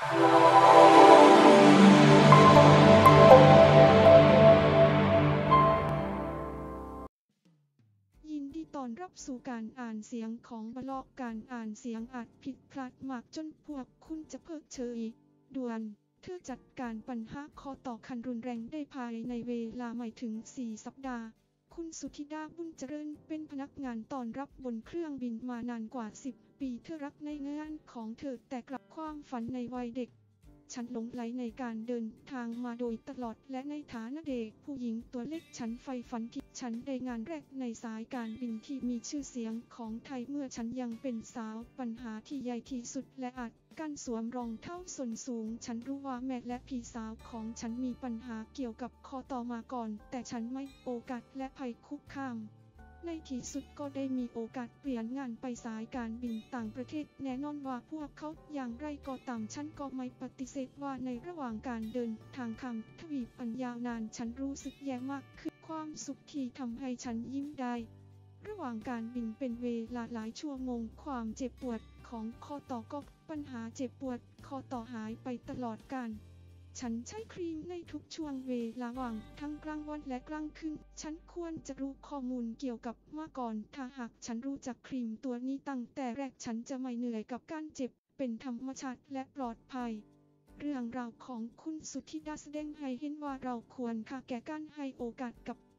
ยินดีต้อนรับสู่การอ่านเสียงของบล็อกการอ่านเสียงอาจผิดพลาดมากจนพวกคุณจะเพิกเฉยด่วนเธอจัดการปัญหาข้อต่อขั้นรุนแรงได้ภายในเวลาไม่ถึง4 สัปดาห์คุณสุธิดา บุญเจริญเป็นพนักงานต้อนรับบนเครื่องบินมานานกว่า10 ปีเธอรักในงานของเธอแต่กลับความฝันในวัยเด็กฉันหลงใหลในการเดินทางมาโดยตลอดและในฐานะเด็กผู้หญิงตัวเล็กฉันใฝ่ฝันที่ฉันได้งานแรกในสายการบินที่มีชื่อเสียงของไทยเมื่อฉันยังเป็นสาวปัญหาที่ใหญ่ที่สุดและอาจการสวมรองเท้าส้นสูงฉันรู้ว่าแม่และพี่สาวของฉันมีปัญหาเกี่ยวกับข้อต่อมาก่อนแต่ฉันไม่โอกาสและภัยคุกคามในที่สุดก็ได้มีโอกาสเปลี่ยนงานไปสายการบินต่างประเทศแน่นอนว่าพวกเขาอย่างไรก็ตามฉันก็ไม่ปฏิเสธว่าในระหว่างการเดินทางข้ามทวีปอันยาวนานฉันรู้สึกแย่มากคือความสุขที่ทำให้ฉันยิ้มได้ระหว่างการบินเป็นเวลาหลายชั่วโมงความเจ็บปวดของข้อต่อก็ปัญหาเจ็บปวดข้อต่อหายไปตลอดกาลฉันใช้ครีมในทุกช่วงเวลาว่างทั้งกลางวันและกลางคืนฉันควรจะรู้ข้อมูลเกี่ยวกับมาก่อนถ้าหากฉันรู้จักครีมตัวนี้ตั้งแต่แรกฉันจะไม่เหนื่อยกับการเจ็บเป็นธรรมชาติและปลอดภัยเรื่องราวของคุณสุธิดาแสดงให้เห็นว่าเราควรค่าแก่การให้โอกาสกับ